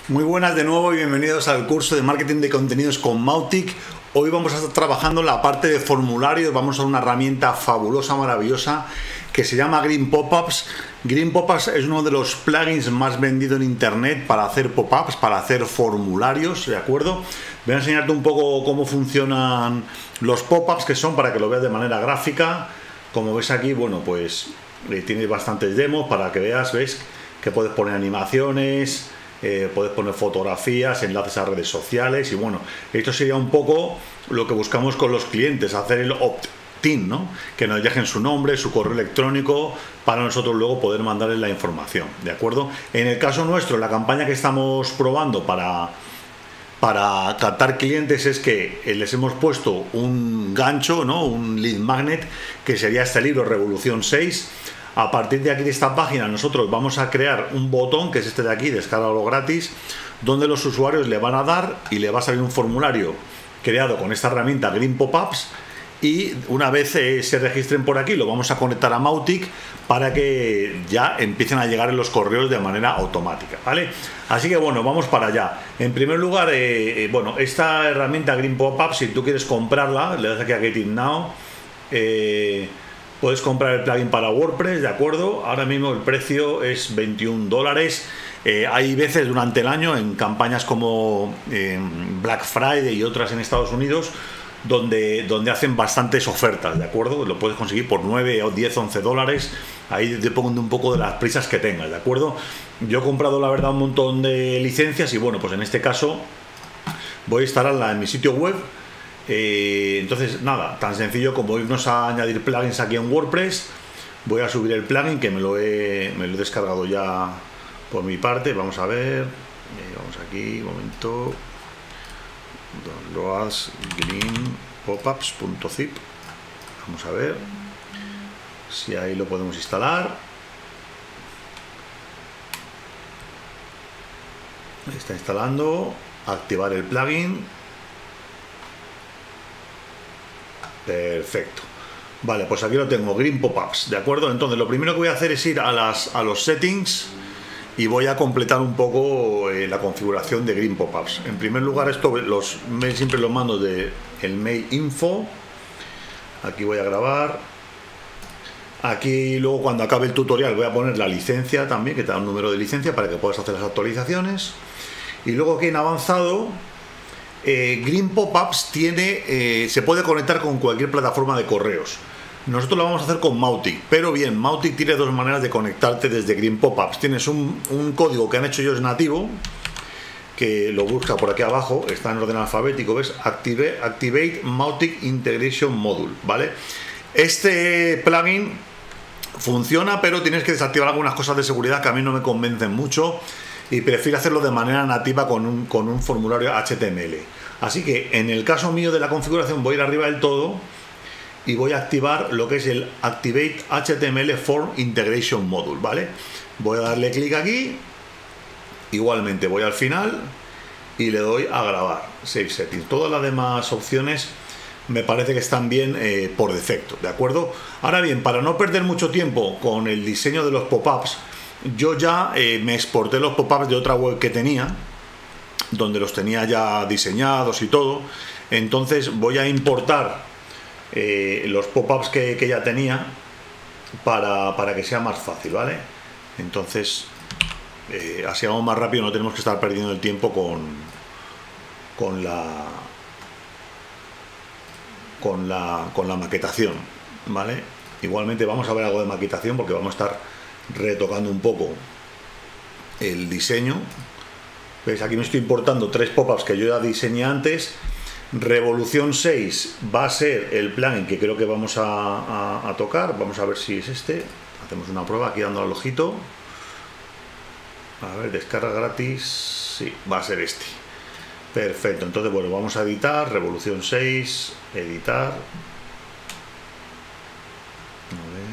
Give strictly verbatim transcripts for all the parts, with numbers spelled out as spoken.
Muy buenas de nuevo y bienvenidos al curso de marketing de contenidos con Mautic. Hoy vamos a estar trabajando la parte de formularios. Vamos a una herramienta fabulosa, maravillosa, que se llama Green Pop-Ups. Green Pop-Ups es uno de los plugins más vendidos en internet para hacer pop-ups, para hacer formularios, ¿de acuerdo? Voy a enseñarte un poco cómo funcionan los pop-ups, que son para que lo veas de manera gráfica. Como ves aquí, bueno, pues eh, tienes bastantes demos para que veas, ves que puedes poner animaciones, eh, puedes poner fotografías, enlaces a redes sociales y bueno, esto sería un poco lo que buscamos con los clientes, hacer el opt-in, ¿no? Que nos dejen su nombre, su correo electrónico para nosotros luego poder mandarles la información, ¿de acuerdo? En el caso nuestro, la campaña que estamos probando para para captar clientes es que les hemos puesto un gancho, ¿no? Un lead magnet, que sería este libro Revolución seis. A partir de aquí, de esta página, nosotros vamos a crear un botón, que es este de aquí, descárgalo gratis, donde los usuarios le van a dar y le va a salir un formulario creado con esta herramienta Green Pop-Ups, y una vez eh, se registren por aquí, lo vamos a conectar a Mautic para que ya empiecen a llegar en los correos de manera automática, ¿vale? Así que bueno, vamos para allá. En primer lugar, eh, eh, bueno, esta herramienta Green Pop-Ups, si tú quieres comprarla, le das aquí a Get It Now, eh, puedes comprar el plugin para WordPress, ¿de acuerdo? Ahora mismo el precio es veintiún dólares. Eh, hay veces durante el año en campañas como eh, Black Friday y otras en Estados Unidos donde, donde hacen bastantes ofertas, ¿de acuerdo? Lo puedes conseguir por nueve o diez, once dólares. Ahí depende un poco de las prisas que tengas, ¿de acuerdo? Yo he comprado, la verdad, un montón de licencias y bueno, pues en este caso voy a instalarla en mi sitio web. Eh, entonces, nada, tan sencillo como irnos a añadir plugins aquí en WordPress. Voy a subir el plugin que me lo he, me lo he descargado ya por mi parte. Vamos a ver, eh, vamos aquí, un momento. Downloads green popups punto zip. Vamos a ver si ahí lo podemos instalar. Está instalando. Activar el plugin. Perfecto. Vale, pues aquí lo tengo, Green Pop-Ups, ¿de acuerdo? Entonces lo primero que voy a hacer es ir a, las, a los settings y voy a completar un poco eh, la configuración de Green Pop-Ups. En primer lugar, esto los mails siempre los mando de el mail info. Aquí voy a grabar. Aquí luego, cuando acabe el tutorial, voy a poner la licencia también, que te da un número de licencia para que puedas hacer las actualizaciones. Y luego aquí en avanzado, eh, Green Pop-Ups tiene, eh, se puede conectar con cualquier plataforma de correos. Nosotros lo vamos a hacer con Mautic, pero bien, Mautic tiene dos maneras de conectarte desde Green Pop-Ups. Tienes un, un código que han hecho ellos nativo, que lo busca por aquí abajo, está en orden alfabético, ¿ves? Active, Activate Mautic Integration Module, ¿vale? Este plugin funciona, pero tienes que desactivar algunas cosas de seguridad que a mí no me convencen mucho y prefiero hacerlo de manera nativa con un, con un formulario H T M L. Así que en el caso mío de la configuración voy a ir arriba del todo y voy a activar lo que es el Activate H T M L Form Integration Module, ¿vale? Voy a darle clic aquí, igualmente voy al final y le doy a grabar, Save Settings. Todas las demás opciones me parece que están bien eh, por defecto, ¿de acuerdo? Ahora bien, para no perder mucho tiempo con el diseño de los pop-ups, yo ya eh, me exporté los pop-ups de otra web que tenía, donde los tenía ya diseñados y todo. Entonces voy a importar Eh, los pop-ups que, que ya tenía para, para que sea más fácil, ¿vale? Entonces eh, así vamos más rápido, no tenemos que estar perdiendo el tiempo con con la con la con la maquetación, ¿vale? Igualmente vamos a ver algo de maquetación porque vamos a estar retocando un poco el diseño. ¿Ves? Aquí me estoy importando tres pop-ups que yo ya diseñé antes. Revolución seis va a ser el plugin que creo que vamos a, a, a tocar. Vamos a ver si es este. Hacemos una prueba aquí dando al ojito. A ver, descarga gratis. Sí, va a ser este. Perfecto. Entonces, bueno, vamos a editar. Revolución seis. Editar. A ver.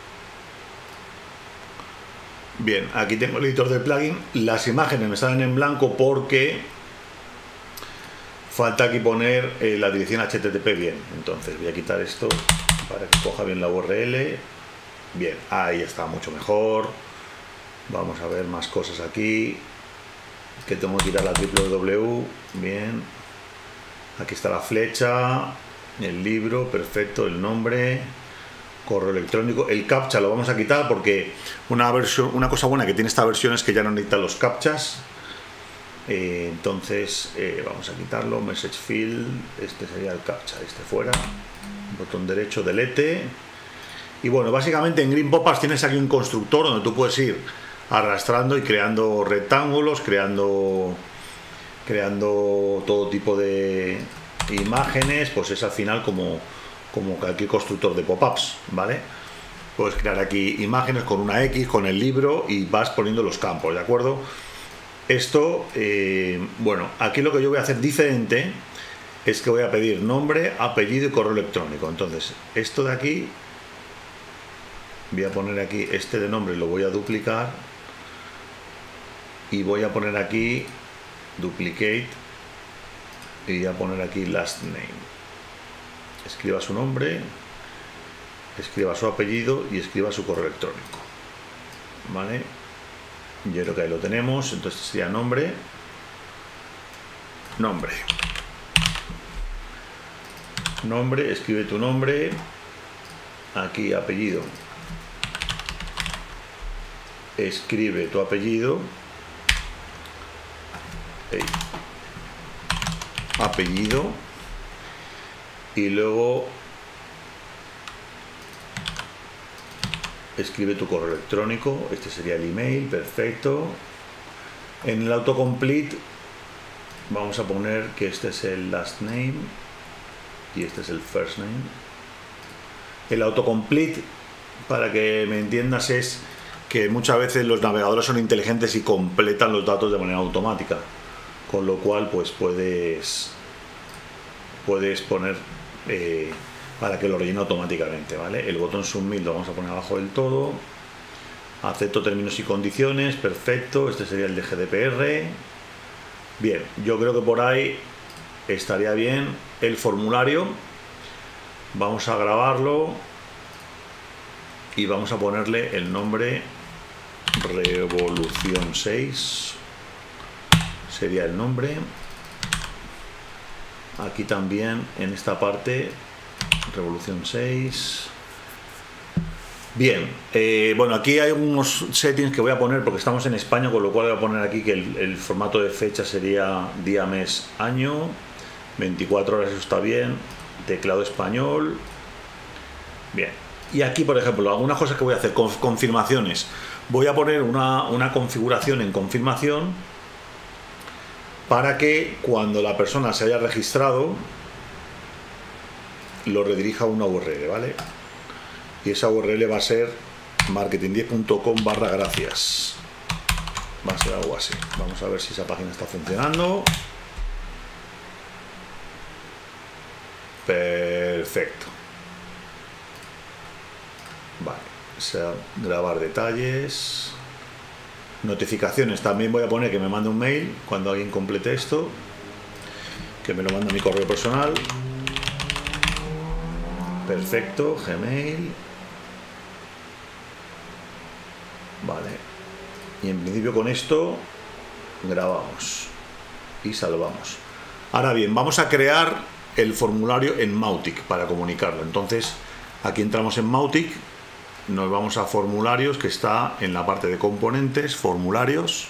Bien, aquí tengo el editor del plugin. Las imágenes me salen en blanco porque falta aquí poner eh, la dirección H T T P bien. Entonces voy a quitar esto para que coja bien la U R L. Bien, ahí está, mucho mejor. Vamos a ver más cosas aquí. que tengo que ir a la www. Bien, aquí está la flecha, el libro, perfecto, el nombre, correo electrónico, el captcha lo vamos a quitar porque una versión, una cosa buena que tiene esta versión es que ya no necesita los captchas. Eh, entonces eh, vamos a quitarlo, message field, este sería el captcha, este fuera, botón derecho, delete. Y bueno, básicamente en Green Pop-ups tienes aquí un constructor donde tú puedes ir arrastrando y creando rectángulos, creando creando todo tipo de imágenes. Pues es al final como, como cualquier constructor de pop-ups, ¿vale? Puedes crear aquí imágenes con una X, con el libro, y vas poniendo los campos, ¿de acuerdo? Esto, eh, bueno, aquí lo que yo voy a hacer diferente es que voy a pedir nombre, apellido y correo electrónico. Entonces, esto de aquí, voy a poner aquí este de nombre, lo voy a duplicar y voy a poner aquí duplicate y voy a poner aquí last name. Escriba su nombre, escriba su apellido y escriba su correo electrónico, ¿vale? Yo creo que ahí lo tenemos. Entonces sería nombre, nombre, nombre, escribe tu nombre, aquí apellido, escribe tu apellido, hey. apellido, y luego escribe tu correo electrónico. Este sería el email, perfecto. En el autocomplete vamos a poner que este es el last name y este es el first name. El autocomplete, para que me entiendas, es que muchas veces los navegadores son inteligentes y completan los datos de manera automática, con lo cual pues puedes puedes poner eh, para que lo rellene automáticamente, ¿vale? El botón submit lo vamos a poner abajo del todo. Acepto términos y condiciones, perfecto. Este sería el de G D P R. Bien, yo creo que por ahí estaría bien. El formulario, vamos a grabarlo y vamos a ponerle el nombre Revolución seis. Sería el nombre. Aquí también en esta parte Revolución seis. Bien, eh, bueno, aquí hay unos settings que voy a poner porque estamos en España, con lo cual voy a poner aquí que el, el formato de fecha sería día, mes, año, veinticuatro horas, eso está bien, teclado español. Bien, y aquí por ejemplo algunas cosas que voy a hacer con confirmaciones. Voy a poner una, una configuración en confirmación para que cuando la persona se haya registrado lo redirija a una U R L, ¿vale? Y esa U R L va a ser marketing diez punto com barra gracias. Va a ser algo así. Vamos a ver si esa página está funcionando. Perfecto. Vale. O sea, grabar detalles. Notificaciones. También voy a poner que me mande un mail cuando alguien complete esto. Que me lo mande a mi correo personal. Perfecto, Gmail. Vale. Y en principio con esto grabamos y salvamos. Ahora bien, vamos a crear el formulario en Mautic para comunicarlo. Entonces, aquí entramos en Mautic, nos vamos a formularios, que está en la parte de componentes, formularios.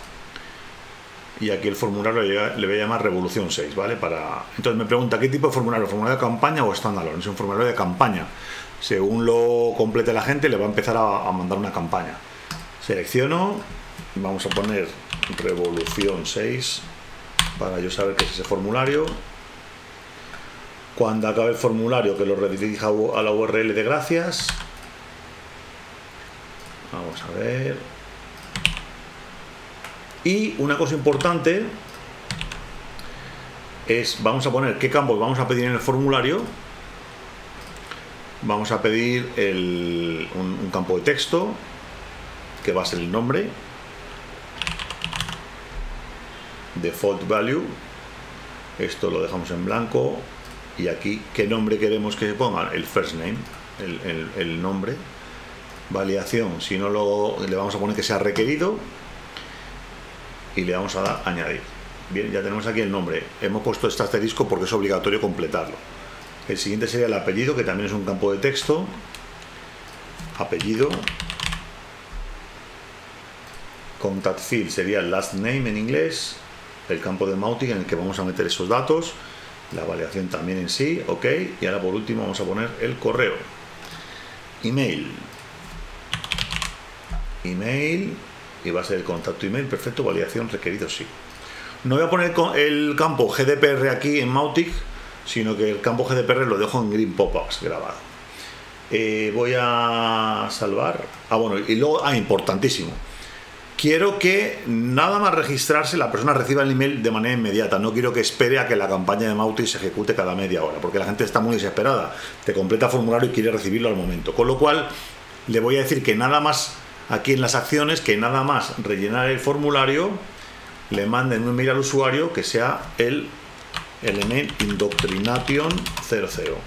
Y aquí el formulario le voy a llamar Revolución seis, ¿vale? Para... Entonces me pregunta, ¿qué tipo de formulario? ¿Formulario de campaña o standalone? Es un formulario de campaña. Según lo complete la gente, le va a empezar a, a mandar una campaña. Selecciono, vamos a poner Revolución seis para yo saber qué es ese formulario. Cuando acabe el formulario, que lo redirija a la U R L de gracias. Vamos a ver... Y una cosa importante es, vamos a poner qué campos vamos a pedir en el formulario. Vamos a pedir el, un, un campo de texto, que va a ser el nombre. Default value. Esto lo dejamos en blanco. Y aquí, ¿qué nombre queremos que se ponga? El first name, el, el, el nombre. Validación, si no lo, le vamos a poner que sea requerido. y le vamos a dar a añadir. Bien, ya tenemos aquí el nombre. Hemos puesto este asterisco porque es obligatorio completarlo. El siguiente sería el apellido, que también es un campo de texto. Apellido. Contact field sería el last name en inglés. El campo de Mautic en el que vamos a meter esos datos. La validación también en sí, ok. Y ahora por último vamos a poner el correo. Email. Email. Y va a ser el contacto email, perfecto, validación requerido sí. No voy a poner el campo G D P R aquí en Mautic, sino que el campo G D P R lo dejo en Green Popups grabado. Eh, voy a salvar. Ah, bueno, y luego, ah, importantísimo. Quiero que nada más registrarse la persona reciba el email de manera inmediata. No quiero que espere a que la campaña de Mautic se ejecute cada media hora, porque la gente está muy desesperada. Te completa formulario y quiere recibirlo al momento. Con lo cual, le voy a decir que nada más aquí en las acciones, que nada más rellenar el formulario, le manden un email al usuario que sea el, el email indoctrination cero cero.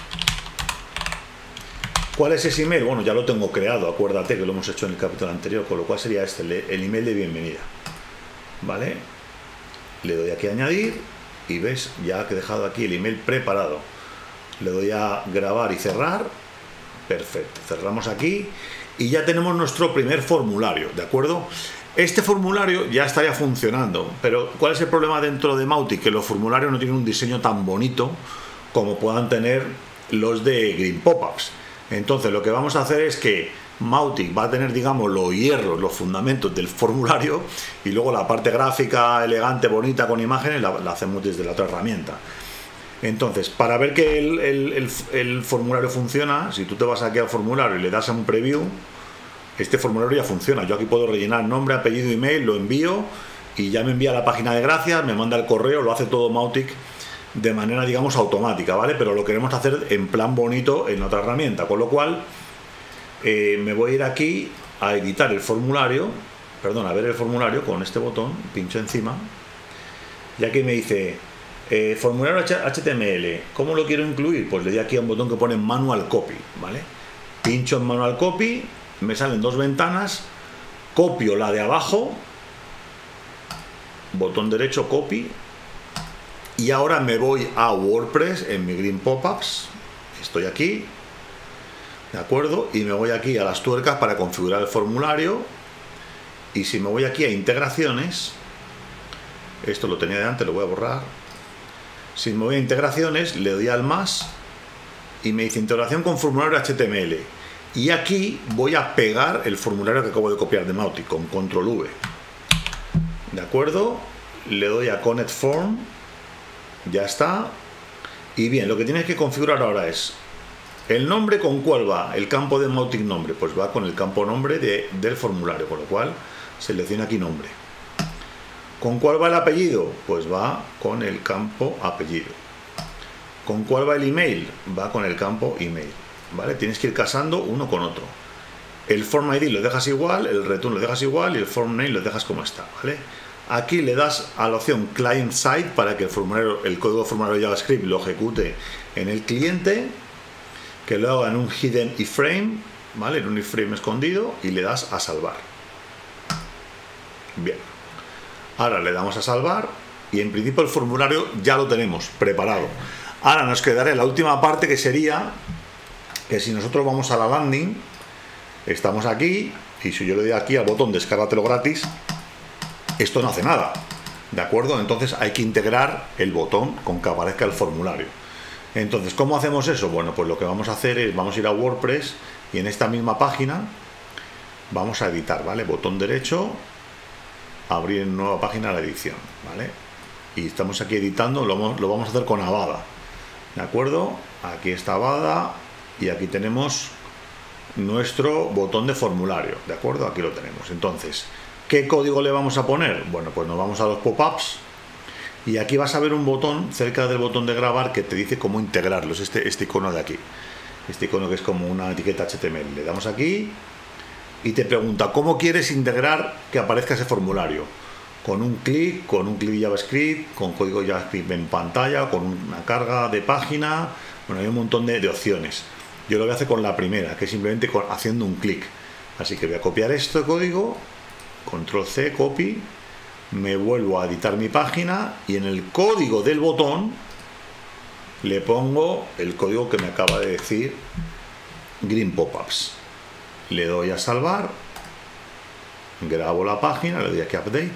¿Cuál es ese email? Bueno, ya lo tengo creado, acuérdate que lo hemos hecho en el capítulo anterior, con lo cual sería este, el email de bienvenida. ¿Vale? Le doy aquí a añadir y ves ya que he dejado aquí el email preparado. Le doy a grabar y cerrar. Perfecto, cerramos aquí y ya tenemos nuestro primer formulario, ¿de acuerdo? Este formulario ya estaría funcionando, pero ¿cuál es el problema dentro de Mautic? Que los formularios no tienen un diseño tan bonito como puedan tener los de Green Popups. Entonces lo que vamos a hacer es que Mautic va a tener, digamos, los hierros, los fundamentos del formulario, y luego la parte gráfica, elegante, bonita, con imágenes, la, la hacemos desde la otra herramienta. Entonces, para ver que el, el, el, el formulario funciona, si tú te vas aquí al formulario y le das a un preview, este formulario ya funciona. Yo aquí puedo rellenar nombre, apellido, email, lo envío y ya me envía a la página de gracias, me manda el correo, lo hace todo Mautic de manera, digamos, automática, ¿vale? Pero lo queremos hacer en plan bonito en otra herramienta, con lo cual eh, me voy a ir aquí a editar el formulario, perdón, a ver el formulario con este botón, pincho encima, y aquí me dice eh, formulario H T M L, ¿cómo lo quiero incluir? Pues le doy aquí a un botón que pone Manual Copy, ¿vale? Pincho en Manual Copy, me salen dos ventanas, copio la de abajo, botón derecho, copy. Y ahora me voy a WordPress en mi Green Popups, estoy aquí, ¿de acuerdo? Y me voy aquí a las tuercas para configurar el formulario. Y si me voy aquí a integraciones, esto lo tenía de antes, lo voy a borrar. Si me voy a integraciones, le doy al más y me dice integración con formulario H T M L. Y aquí voy a pegar el formulario que acabo de copiar de Mautic con control V. ¿De acuerdo? Le doy a Connect Form. Ya está. Y bien, lo que tienes que configurar ahora es el nombre. ¿Con cuál va? El campo de Mautic nombre, pues va con el campo nombre de, del formulario, con lo cual selecciona aquí nombre. ¿Con cuál va el apellido? Pues va con el campo apellido. ¿Con cuál va el email? Va con el campo email, ¿vale? Tienes que ir casando uno con otro. El form I D lo dejas igual, el return lo dejas igual y el form name lo dejas como está, ¿vale? Aquí le das a la opción Client Side para que el formulario, el código formulario JavaScript lo ejecute en el cliente, que lo haga en un hidden iframe, ¿vale? En un iframe escondido, y le das a salvar. Bien. Ahora le damos a salvar y en principio el formulario ya lo tenemos preparado. Ahora nos quedaría la última parte, que sería que si nosotros vamos a la landing, estamos aquí y si yo le doy aquí al botón descárgatelo gratis, esto no hace nada, ¿de acuerdo? Entonces hay que integrar el botón con que aparezca el formulario. Entonces, ¿cómo hacemos eso? Bueno, pues lo que vamos a hacer es, vamos a ir a WordPress y en esta misma página vamos a editar, ¿vale? Botón derecho, abrir en nueva página la edición, ¿vale? Y estamos aquí editando, lo, lo vamos a hacer con Avada, ¿de acuerdo? Aquí está Avada y aquí tenemos nuestro botón de formulario, ¿de acuerdo? Aquí lo tenemos. Entonces, ¿qué código le vamos a poner? Bueno, pues nos vamos a los pop-ups y aquí vas a ver un botón cerca del botón de grabar que te dice cómo integrarlos, este, este icono de aquí, este icono que es como una etiqueta H T M L. Le damos aquí y te pregunta ¿cómo quieres integrar que aparezca ese formulario? Con un clic, con un clic de JavaScript, con código JavaScript en pantalla, con una carga de página. Bueno, hay un montón de, de opciones. Yo lo voy a hacer con la primera, que es simplemente con, haciendo un clic. Así que voy a copiar este código, control C, copy, me vuelvo a editar mi página y en el código del botón le pongo el código que me acaba de decir Green Pop-ups. Le doy a salvar, grabo la página, le doy aquí a update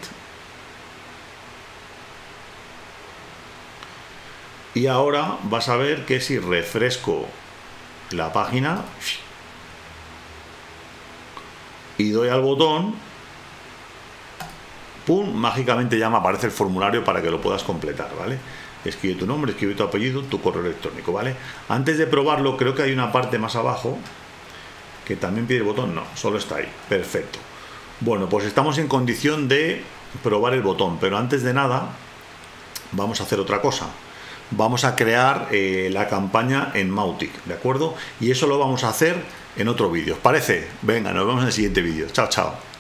y ahora vas a ver que si refresco la página y doy al botón, ¡pum!, mágicamente ya me aparece el formulario para que lo puedas completar, ¿vale? Escribe tu nombre, escribe tu apellido, tu correo electrónico, ¿vale? Antes de probarlo, creo que hay una parte más abajo que también pide el botón. No, solo está ahí. Perfecto. Bueno, pues estamos en condición de probar el botón, pero antes de nada vamos a hacer otra cosa. Vamos a crear eh, la campaña en Mautic, ¿de acuerdo? Y eso lo vamos a hacer en otro vídeo. ¿Os parece? Venga, nos vemos en el siguiente vídeo. Chao, chao.